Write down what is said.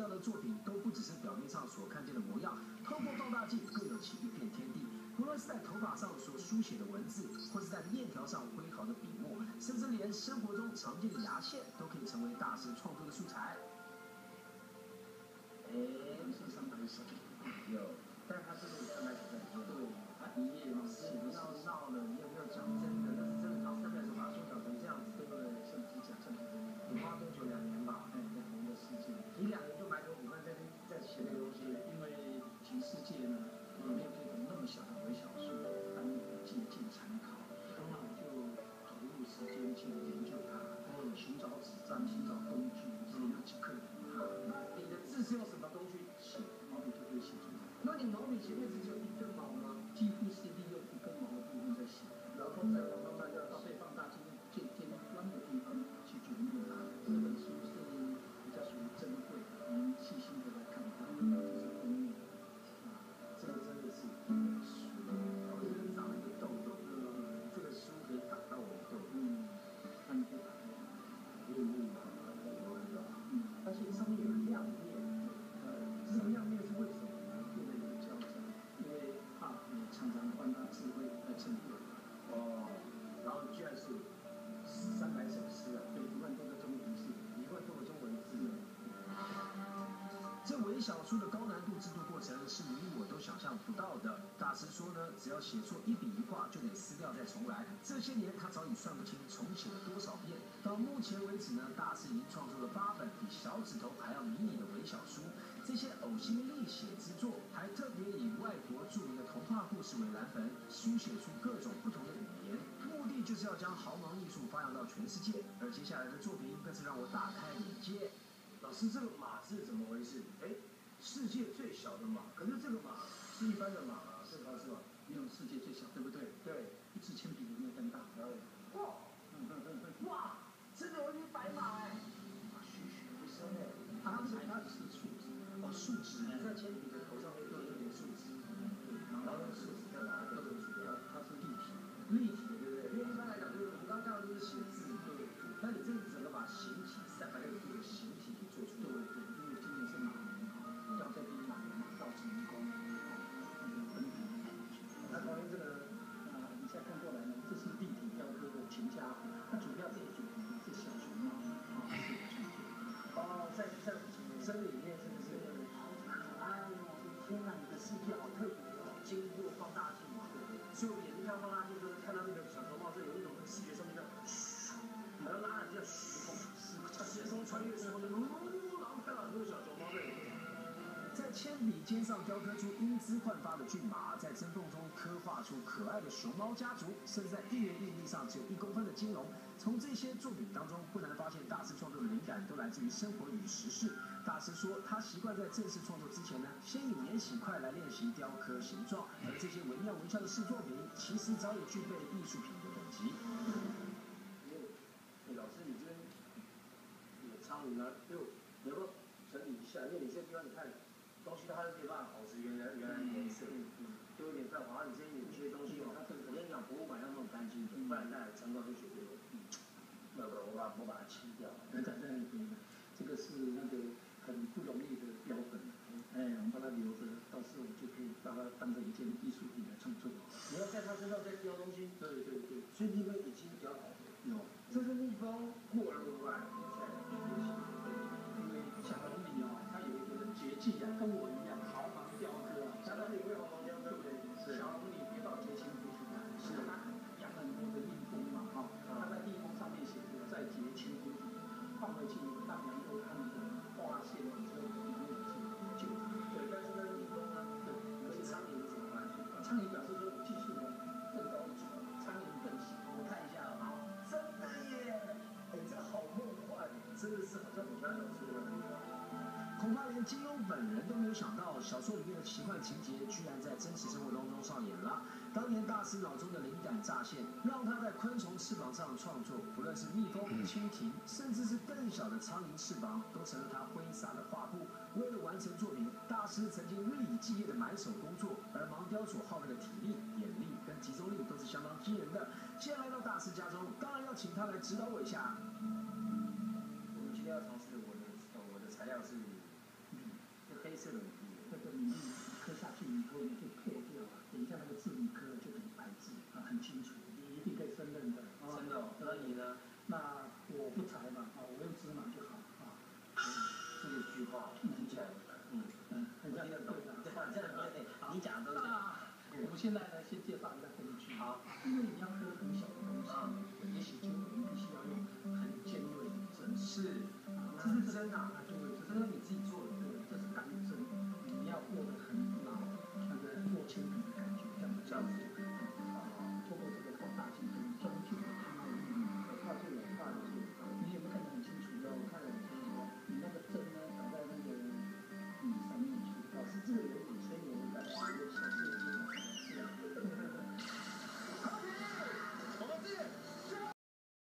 到的作品都不只是表面上所看见的模样，透过放大镜更有其一片天地。不论是在头发上所书写的文字，或是在面条上挥毫的笔墨，甚至连生活中常见的牙线，都可以成为大师创作的素材。 是300首，有，但是它这个300首在里面，对，它一页嘛，不要闹了，你有没有讲真的？那是真的靠300首把它缩小成这样子，对不对？橡皮讲橡皮筋，你花多久？2年吧，在同一个世界，你2年就埋头苦干在写那个东西，因为全世界呢，没有这种那么小的微小数当借鉴参考，那我就投入时间去研究它，寻找纸张，寻找工具，要去克服它。你的字是用什么工具写？毛笔就可以写出来。那你毛笔前面只有1根毛吗？几乎是利用1根毛的部分在写，然后再慢慢要被放大镜渐渐弯的地方去琢磨它。这本书是比较属于珍贵的，我们细心的来看它，这是封面这个真的是书，好像长了一个痘痘，这个书可以打到我的痘痘，看不打而且上面有亮面，这种亮面是为什么呢？为了有交叉，因为怕你常常换它智慧来衬托。然后居然是300首诗啊，对，1万多个中文字，1万多个中文字。 这微小书的高难度制作过程是你我都想象不到的。大师说呢，只要写错1笔1画就得撕掉再重来。这些年他早已算不清重写了多少遍。到目前为止呢，大师已经创作了8本比小指头还要迷你的微小书。这些呕心沥血之作，还特别以外国著名的童话故事为蓝本，书写出各种不同的语言，目的就是要将豪芒艺术发扬到全世界。而接下来的作品更是让我大开眼界。 老师，这个马是怎么回事？世界最小的马，可是这个马是一般的马吗？是吧？没有世界最小，对不对？对，一支铅笔有没有更大？ 哇，这个有点白马栩栩如生它是树枝， 树枝， 你在铅笔的头上面都有点树枝，然后用树枝再把它刻出来，它是立体的，对不对？因为一般来讲，就是我们刚刚看到都是写字，对。那你这个整个把形体360度的形体给做出来，对，因为今年是马年要在第一马年到成功，那旁边这个你现在看过来呢，这是立体雕刻的秦家湖，它主要这一组是小熊猫，是我创作。在森林里面是不是？哎呦，天哪，你的世界好特别哦！经过放大镜，所以我眼睛看放大镜，就是看到那个小熊猫，这有一种视觉上面叫嘘，好像拉人家时空穿越时空，然后看到很多小熊猫在里面。 在铅笔尖上雕刻出英姿焕发的骏马，在针缝中刻画出可爱的熊猫家族，甚至在1元硬币上只有1公分的金龙。从这些作品当中，不难发现大师创作的灵感都来自于生活与时事。大师说，他习惯在正式创作之前呢，先以免洗块来练习雕刻形状，而这些惟妙惟肖的试作品，其实早已具备艺术品的等级。 老师，你这边有苍蝇啊？能够整理一下，因为你这地方你看。东西它是没办法保持原来颜色，就有点泛黄。你这边有些东西我跟你讲，博物馆要弄干净的，不然大家参观会觉得，我把它清掉。在那边，这个是那个很不容易的标本，我们把它留着，到时候我就可以把它当成一件艺术品来创作。你要在它身上再雕东西，对，所以那个已经比较好的。有，这是蜜蜂过了吧？因为小红笔它有一个绝技跟我一样，豪芒雕刻小红笔会豪芒雕刻，对，小红笔别到结清不去看，是它养很多的蜜蜂嘛，它在蜜蜂上面写着在结清不去，放回去让羊蜂看着发现了之后，有没有去救它？对，但是那个蜜蜂呢，跟苍蝇有什么关系？苍蝇表示说我技术更高级，苍蝇更喜欢。我看一下啊，真的耶！这好梦幻，真的是好像武侠小说的。 恐怕连金庸本人都没有想到，小说里面的奇幻情节居然在真实生活当中上演了。当年大师脑中的灵感乍现，让他在昆虫翅膀上创作，不论是蜜蜂、蜻蜓，甚至是更小的苍蝇翅膀，都成了他挥洒的画布。为了完成作品，大师曾经日以继夜的埋首工作，而盲雕所耗费的体力、眼力跟集中力都是相当惊人的。既然来到大师家中，当然要请他来指导我一下。 我们今天要尝试我的材料是们现在呢，先介绍一下工具。 好， 因为你要喝很小的东西，也许精油你必须要用很尖锐的针。 是， 啊， 这是针啊， 对， 这是你自己做的。